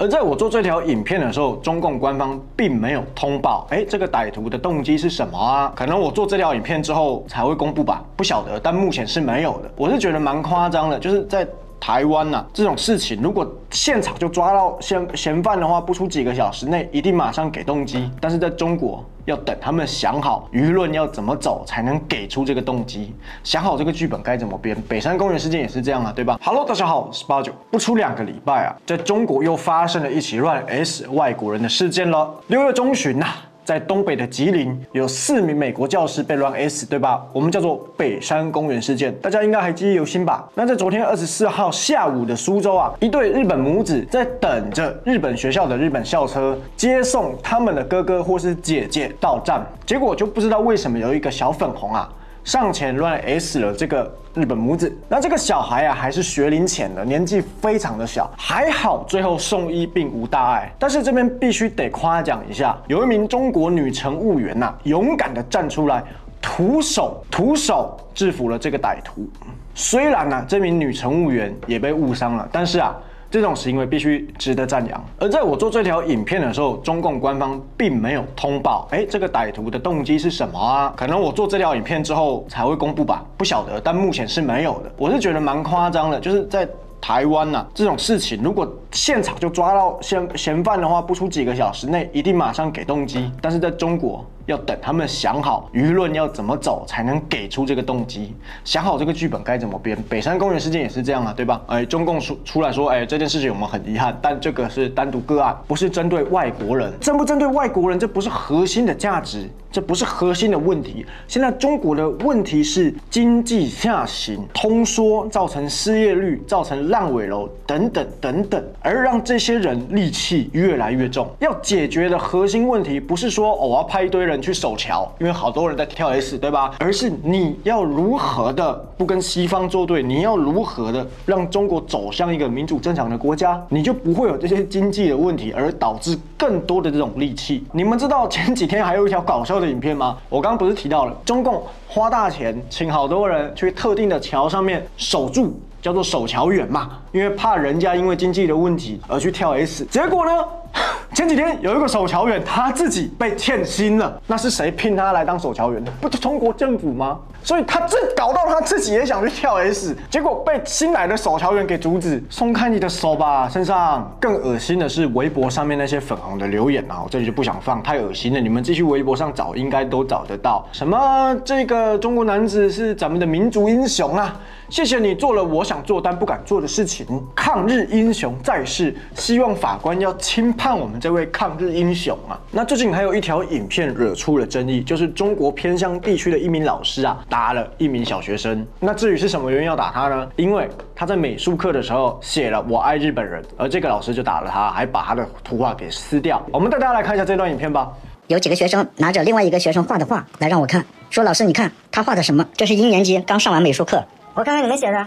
而在我做这条影片的时候，中共官方并没有通报，这个歹徒的动机是什么啊？可能我做这条影片之后才会公布吧，不晓得，但目前是没有的。我是觉得蛮夸张的，就是在台湾呐，这种事情如果现场就抓到嫌犯的话，不出几个小时内一定马上给动机。但是在中国，要等他们想好舆论要怎么走，才能给出这个动机，想好这个剧本该怎么编。北山公园事件也是这样啊，对吧 ？Hello， 大家好，我是89。不出2个礼拜啊，在中国又发生了一起乱 S 外国人的事件了。6月中旬呐。在东北的吉林，有4名美国教师被乱 S， 对吧？我们叫做北山公园事件，大家应该还记忆犹新吧？那在昨天24号下午的苏州啊，一对日本母子在等着日本学校的日本校车接送他们的哥哥或是姐姐到站，结果就不知道为什么有一个小粉红啊。上前乱 S 了这个日本母子，那这个小孩啊还是学龄前的，年纪非常的小，还好最后送医并无大碍。但是这边必须得夸奖一下，有一名中国女乘务员呐，勇敢的站出来，徒手制服了这个歹徒。虽然呢，这名女乘务员也被误伤了，但是啊。这种行为必须值得赞扬。而在我做这条影片的时候，中共官方并没有通报，这个歹徒的动机是什么啊？可能我做这条影片之后才会公布吧，不晓得，但目前是没有的。我是觉得蛮夸张的，就是在台湾呐，这种事情如果现场就抓到嫌犯的话，不出几个小时内一定马上给动机。但是在中国，要等他们想好舆论要怎么走，才能给出这个动机，想好这个剧本该怎么编。北山公园事件也是这样啊，对吧？中共出来说，这件事情我们很遗憾，但这个是单独个案，不是针对外国人。针不针对外国人，这不是核心的价值，这不是核心的问题。现在中国的问题是经济下行、通缩，造成失业率，造成烂尾楼等等，而让这些人戾气越来越重。要解决的核心问题，不是说我要派一堆人去守桥，因为好多人在跳 S， 对吧？而是你要如何的不跟西方作对，你要如何的让中国走向一个民主正常的国家，你就不会有这些经济的问题，而导致更多的这种戾气。你们知道前几天还有一条搞笑的影片吗？我刚刚不是提到了，中共花大钱请好多人去特定的桥上面守住。叫做守桥员嘛，因为怕人家因为经济的问题而去跳 S， 结果呢，前几天有一个守桥员他自己被欠薪了，那是谁聘他来当守桥员的？不是中国政府吗？所以他搞到他自己也想去跳 S， 结果被新来的守桥员给阻止，松开你的手吧，身上。更恶心的是微博上面那些粉红的留言啊，我这里就不想放，太恶心了，你们继续微博上找，应该都找得到。什么这个中国男子是咱们的民族英雄啊！谢谢你做了我想做但不敢做的事情，抗日英雄在世，希望法官要轻判我们这位抗日英雄啊！那最近还有一条影片惹出了争议，就是中国偏乡地区的一名老师啊，打了一名小学生。那至于是什么原因要打他呢？因为他在美术课的时候写了“我爱日本人”，而这个老师就打了他，还把他的图画给撕掉。我们带大家来看一下这段影片吧。 有几个学生拿着另外一个学生画的画来让我看，说老师你看他画的什么？这是1年级刚上完美术课。我看看你们写的，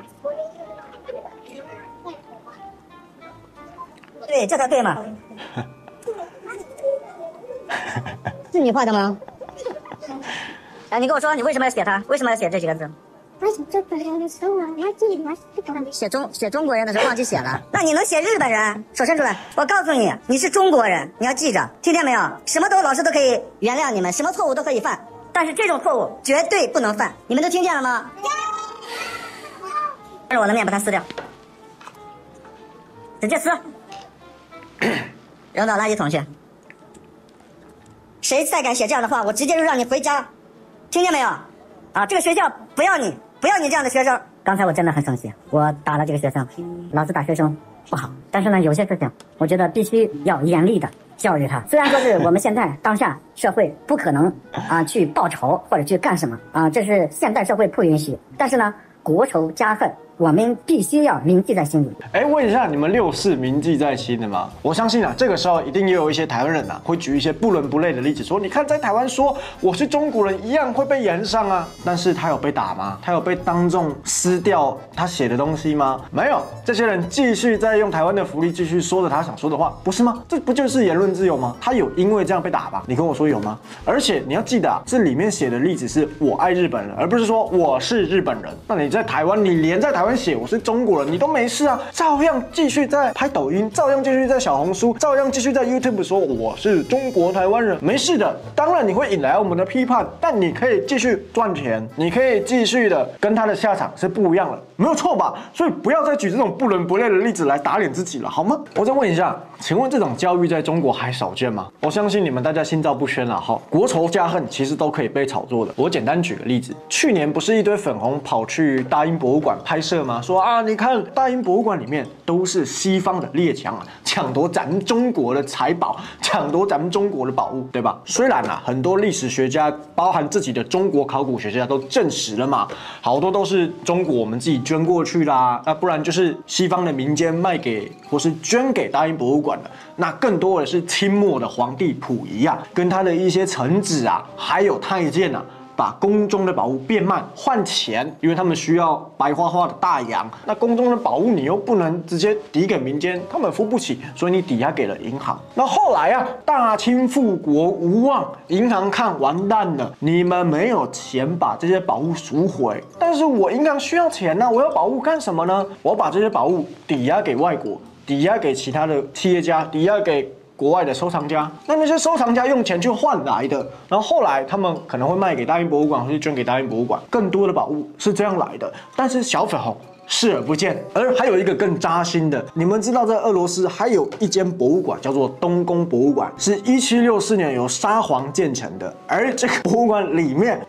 对，这才对嘛。是你画的吗？哎，你跟我说，你为什么要写他？为什么要写这几个字？写中国人的时候忘记写了。那你能写日本人？手伸出来。我告诉你，你是中国人，你要记着，听见没有？什么老师都可以原谅你们，什么错误都可以犯，但是这种错误绝对不能犯。你们都听见了吗？当着我的面把它撕掉，直接撕，扔到垃圾桶去。谁再敢写这样的话，我直接就让你回家，听见没有？啊，这个学校不要你这样的学生。刚才我真的很生气，我打了这个学生，老师打学生不好，但是呢，有些事情我觉得必须要严厉的教育他。虽然说是我们现在当下社会不可能去报仇或者去干什么这是现代社会不允许，但是呢，国仇家恨我们必须要铭记在心里。 问一下，你们6·4铭记在心的吗？我相信啊，这个时候一定也有一些台湾人会举一些不伦不类的例子，说你看在台湾说我是中国人一样会被延上啊。但是他有被打吗？他有被当众撕掉他写的东西吗？没有，这些人继续在用台湾的福利继续说着他想说的话，不是吗？这不就是言论自由吗？他有因为这样被打吧？你跟我说有吗？而且你要记得这里面写的例子是我爱日本人，而不是说我是日本人。那你在台湾，你连在台湾湾写我是中国人，你都没事啊，照样继续在拍抖音，照样继续在小红书，照样继续在 YouTube 说我是中国台湾人，没事的。当然你会引来我们的批判，但你可以继续赚钱，你可以继续的跟他的下场是不一样的，没有错吧？所以不要再举这种不伦不类的例子来打脸自己了，好吗？我再问一下，请问这种教育在中国还少见吗？我相信你们大家心照不宣了哈。国仇家恨其实都可以被炒作的。我简单举个例子，去年不是一堆粉红跑去大英博物馆拍摄吗？说啊，你看大英博物馆里面都是西方的列强啊，抢夺咱们中国的财宝，抢夺咱们中国的宝物，对吧？虽然啊，很多历史学家，包含自己的中国考古学家都证实了嘛，好多都是中国我们自己捐过去啦，那不然就是西方的民间卖给或是捐给大英博物馆的。那更多的是清末的皇帝溥仪啊，跟他的一些臣子啊，还有太监啊，把宫中的宝物变卖换钱，因为他们需要白花花的大洋。那宫中的宝物你又不能直接抵给民间，他们付不起，所以你抵押给了银行。那后来啊，大清复国无望，银行看完蛋了，你们没有钱把这些宝物赎回，但是我银行需要钱啊，我要宝物干什么呢？我把这些宝物抵押给外国，抵押给其他的企业家，抵押给国外的收藏家，那些收藏家用钱去换来的，然后后来他们可能会卖给大英博物馆，或是捐给大英博物馆，更多的宝物是这样来的。但是小粉红视而不见。而还有一个更扎心的，你们知道在俄罗斯还有一间博物馆叫做东宫博物馆，是1764年由沙皇建成的，而这个博物馆里面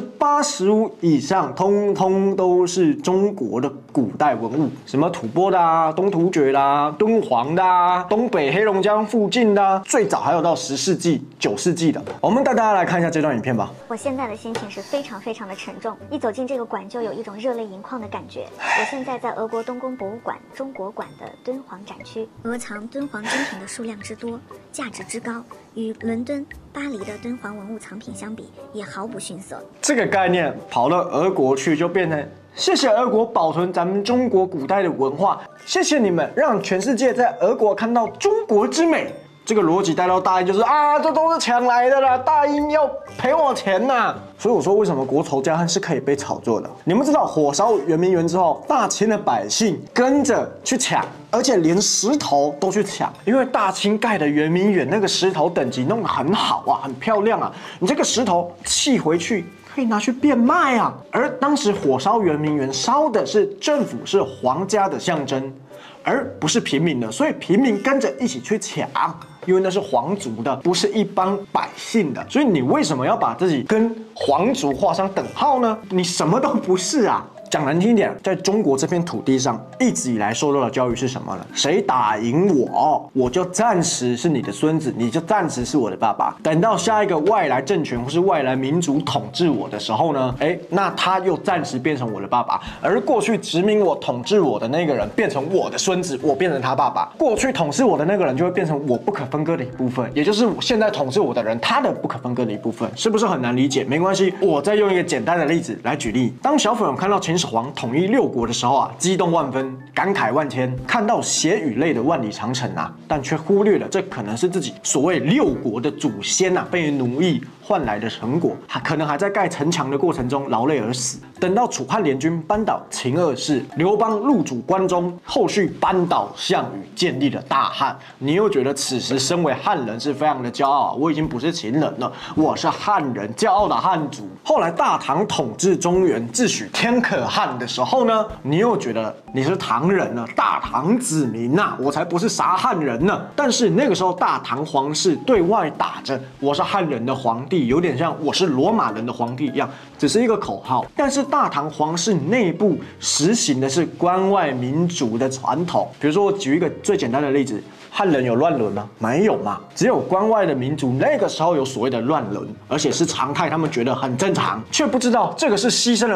85%以上通通都是中国的古代文物，什么吐蕃的啊、东突厥的啊、敦煌的啊、东北黑龙江附近的啊，最早还有到10世纪、9世纪的。我们带大家来看一下这段影片吧。 我现在的心情是非常非常的沉重，一走进这个馆就有一种热泪盈眶的感觉。我现在在俄国东宫博物馆中国馆的敦煌展区，俄藏敦煌精品的数量之多，价值之高，与伦敦、巴黎的敦煌文物藏品相比，也毫不逊色。 这个概念跑到俄国去，就变成谢谢俄国保存咱们中国古代的文化，谢谢你们让全世界在俄国看到中国之美。这个逻辑带到大英就是啊，这都是抢来的啦，大英要赔我钱呐。所以我说为什么国仇家恨是可以被炒作的？你们知道火烧圆明园之后，大清的百姓跟着去抢，而且连石头都去抢，因为大清盖的圆明园那个石头等级弄得很好啊，很漂亮啊，你这个石头砌回去可以拿去变卖啊。而当时火烧圆明园烧的是政府，是皇家的象征，而不是平民的，所以平民跟着一起去抢，因为那是皇族的，不是一般百姓的。所以你为什么要把自己跟皇族画上等号呢？你什么都不是啊。讲难听一点，在中国这片土地上，一直以来受到的教育是什么呢？谁打赢我，我就暂时是你的孙子，你就暂时是我的爸爸。等到下一个外来政权或是外来民族统治我的时候呢，那他又暂时变成我的爸爸。而过去殖民我、统治我的那个人变成我的孙子，我变成他爸爸。过去统治我的那个人就会变成我不可分割的一部分，也就是现在统治我的人他的不可分割的一部分。是不是很难理解？没关系，我再用一个简单的例子来举例。当小粉红看到秦始皇统一6国的时候啊，激动万分，感慨万千，看到血与泪的万里长城啊，但却忽略了这可能是自己所谓6国的祖先啊被奴役换来的成果，可能还在盖城墙的过程中劳累而死。等到楚汉联军扳倒秦2世，刘邦入主关中，后续扳倒项羽，建立了大汉，你又觉得此时身为汉人是非常的骄傲啊，我已经不是秦人了，我是汉人，骄傲的汉族。后来大唐统治中原，自诩天可汗的时候呢，你又觉得你是唐人了，大唐子民啊，我才不是啥汉人呢。但是那个时候大唐皇室对外打着我是汉人的皇帝，有点像我是罗马人的皇帝一样，只是一个口号。但是大唐皇室内部实行的是关外民族的传统。比如说我举一个最简单的例子，汉人有乱伦吗？没有嘛，只有关外的民族那个时候有所谓的乱伦，而且是常态，他们觉得很正常，却不知道这个是牺牲了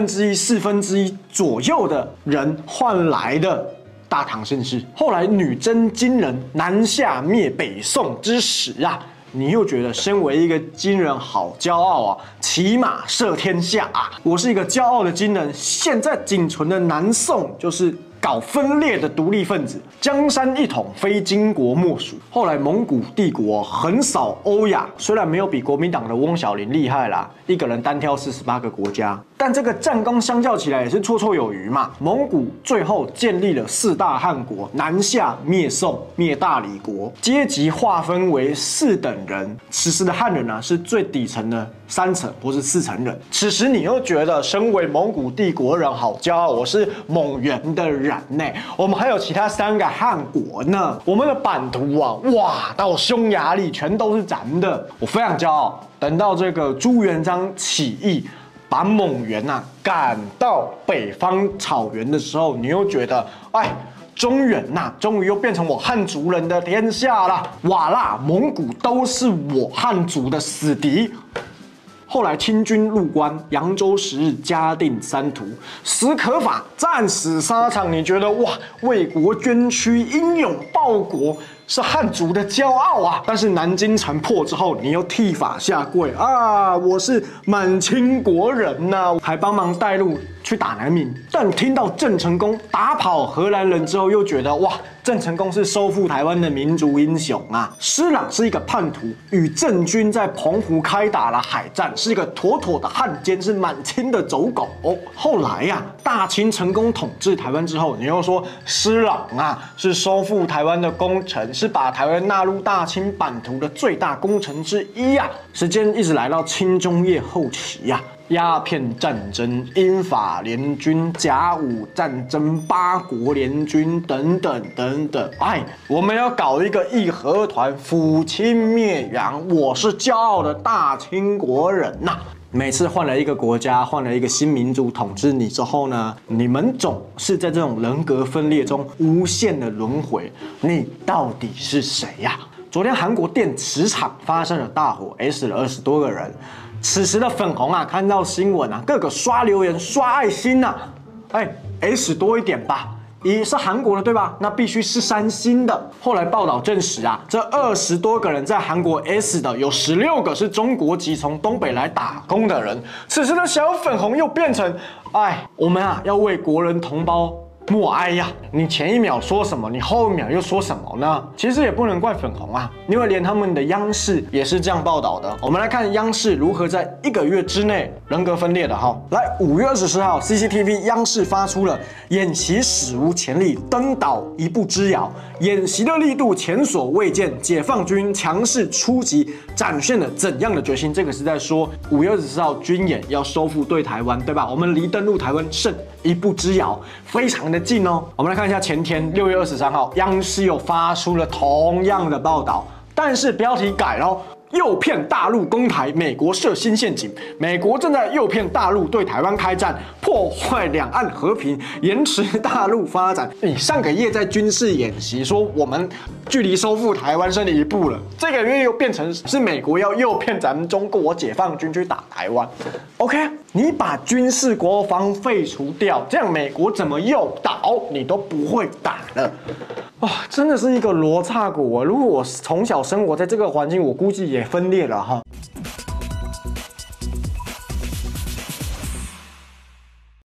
1/3、1/4左右的人换来的大唐盛世。后来女真金人南下灭北宋之时啊，你又觉得身为一个金人好骄傲啊，骑马射天下啊，我是一个骄傲的金人。现在仅存的南宋就是搞分裂的独立分子，江山一统非金国莫属。后来蒙古帝国横扫欧亚，虽然没有比国民党的翁小林厉害啦，一个人单挑48个国家，但这个战功相较起来也是绰绰有余嘛。蒙古最后建立了4大汗国，南下灭宋，灭大理国，阶级划分为4等人。此时的汉人啊，是最底层的3层或是4层人。此时你又觉得，身为蒙古帝国人好骄傲，我是蒙元的人呢。我们还有其他3个汗国呢，我们的版图啊，哇，到匈牙利全都是咱们的，我非常骄傲。等到这个朱元璋起义，把蒙元赶到北方草原的时候，你又觉得，哎，中原终于又变成我汉族人的天下了。瓦剌、蒙古都是我汉族的死敌。后来清军入关，扬州10日，嘉定3屠，史可法战死沙场。你觉得哇，为国捐躯，英勇报国，是汉族的骄傲啊！但是南京城破之后，你又剃发下跪啊！我是满清国人呐，还帮忙带路去打南明。但听到郑成功打跑荷兰人之后，又觉得哇，郑成功是收复台湾的民族英雄啊！施琅是一个叛徒，与郑军在澎湖开打了海战，是一个妥妥的汉奸，是满清的走狗。后来呀，大清成功统治台湾之后，你又说施琅是收复台湾的功臣，是把台湾纳入大清版图的最大功臣之一啊！时间一直来到清中叶后期呀。鸦片战争、英法联军、甲午战争、八国联军等等等等，我们要搞一个义和团，抚清灭洋，我是骄傲的大清国人呐。每次换了一个国家，换了一个新民族统治你之后呢，你们总是在这种人格分裂中无限的轮回，你到底是谁呀？昨天韩国电池厂发生了大火，死了20多个人。此时的粉红看到新闻各个刷留言、刷爱心死多一点吧。是韩国的对吧？那必须是3星的。后来报道证实这20多个人在韩国死的，有16个是中国籍从东北来打工的人。此时的小粉红又变成，我们要为国人同胞默哀呀！你前一秒说什么，你后一秒又说什么呢？其实也不能怪粉红因为连他们的央视也是这样报道的。我们来看央视如何在1个月之内人格分裂的来，5月24号 ，CCTV 央视发出了演习史无前例，登岛一步之遥，演习的力度前所未见，解放军强势出击，展现了怎样的决心？这个是在说5月24号军演要收复对台湾，对吧？我们离登陆台湾剩一步之遥，非常的近哦。我们来看一下前天6月23号，央视又发出了同样的报道，但是标题改了。诱骗大陆攻台，美国设新陷阱。美国正在诱骗大陆对台湾开战，破坏两岸和平，延迟大陆发展。你上个月在军事演习说我们距离收复台湾剩了一步了，这个月又变成是美国要诱骗咱们中国解放军去打台湾。OK， 你把军事国防废除掉，这样美国怎么诱导你都不会打了。真的是一个罗刹国。如果我从小生活在这个环境，我估计也分裂了哈。